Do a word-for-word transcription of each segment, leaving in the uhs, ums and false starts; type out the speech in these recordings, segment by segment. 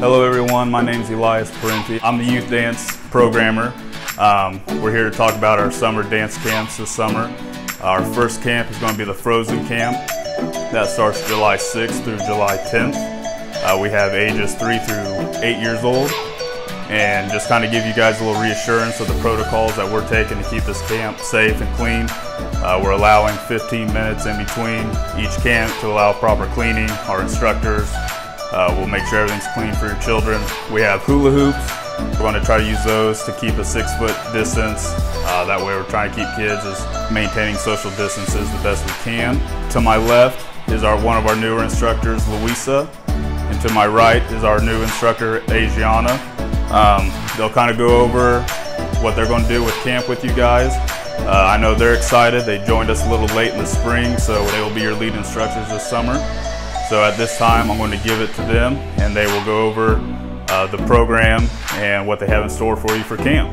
Hello everyone, my name is Elias Parenti. I'm the youth dance programmer. Um, we're here to talk about our summer dance camps this summer. Our first camp is going to be the Frozen Camp. That starts July sixth through July tenth. Uh, we have ages three through eight years old. And just kind of give you guys a little reassurance of the protocols that we're taking to keep this camp safe and clean. Uh, we're allowing fifteen minutes in between each camp to allow proper cleaning. Our instructors uh, will make sure everything's clean for your children. We have hula hoops. We're going to try to use those to keep a six foot distance. Uh, that way we're trying to keep kids as maintaining social distances the best we can. To my left is our one of our newer instructors, Louisa. And to my right is our new instructor, Adriana. Um, they'll kind of go over what they're going to do with camp with you guys. Uh, I know they're excited. They joined us a little late in the spring, so they will be your lead instructors this summer. So at this time, I'm going to give it to them, and they will go over uh, the program and what they have in store for you for camp.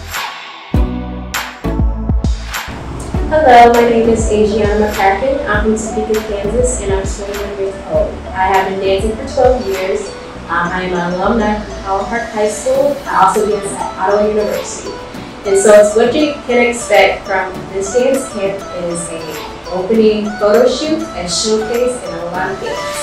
Hello, my name is Adriana McCracken. I'm from Topeka, Kansas, and I'm twenty-one years old. I have been dancing for twelve years. Um, I am an alumni from Howell Park High School. I also dance at Ottawa University. And so it's what you can expect from this dance camp is a opening photo shoot, a showcase, and a lot of dance.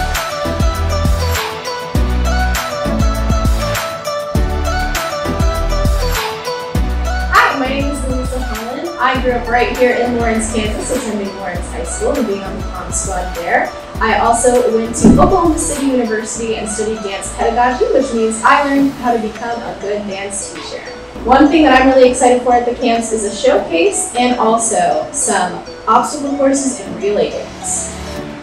Hi, my name is Louisa Holland. I grew up right here in Lawrence, Kansas, attending Lawrence High School and being on the prom squad there. I also went to Oklahoma City University and studied dance pedagogy, which means I learned how to become a good dance teacher. One thing that I'm really excited for at the camps is a showcase and also some obstacle courses and relay dance.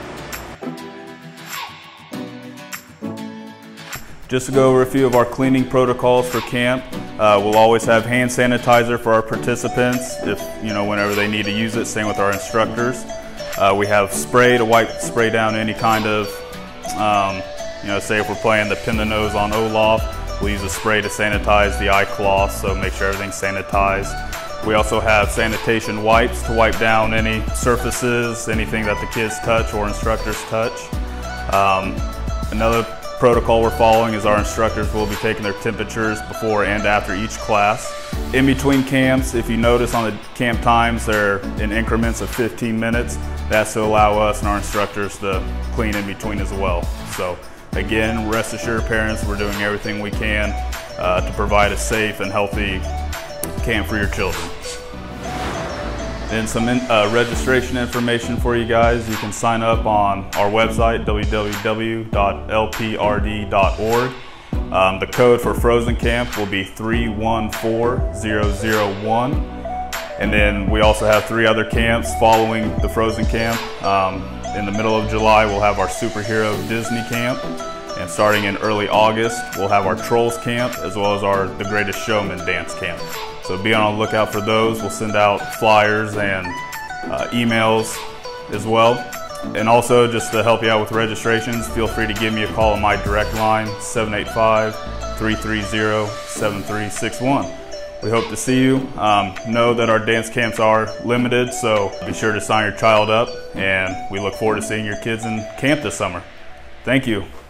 Just to go over a few of our cleaning protocols for camp, uh, we'll always have hand sanitizer for our participants if, you know, whenever they need to use it, same with our instructors. Uh, we have spray to wipe, spray down any kind of, um, you know, say if we're playing the pin the nose on Olaf, we'll use a spray to sanitize the eye cloth, so make sure everything's sanitized. We also have sanitation wipes to wipe down any surfaces, anything that the kids touch or instructors touch. Um, another protocol we're following is our instructors will be taking their temperatures before and after each class. In between camps, if you notice on the camp times, they're in increments of fifteen minutes. That's to allow us and our instructors to clean in between as well. So again, rest assured parents, we're doing everything we can uh, to provide a safe and healthy camp for your children. And some in, uh, registration information for you guys. You can sign up on our website, w w w dot l p r d dot org. Um, the code for Frozen Camp will be three one four zero zero one. And then we also have three other camps following the Frozen Camp. Um, in the middle of July, we'll have our Superhero Disney Camp. And starting in early August, we'll have our Trolls Camp as well as our The Greatest Showman Dance Camp. So be on the lookout for those. We'll send out flyers and uh, emails as well. And also, just to help you out with registrations, feel free to give me a call on my direct line, seven eight five, three three zero, seven three six one. We hope to see you. Um, know that our dance camps are limited, so be sure to sign your child up, and we look forward to seeing your kids in camp this summer. Thank you.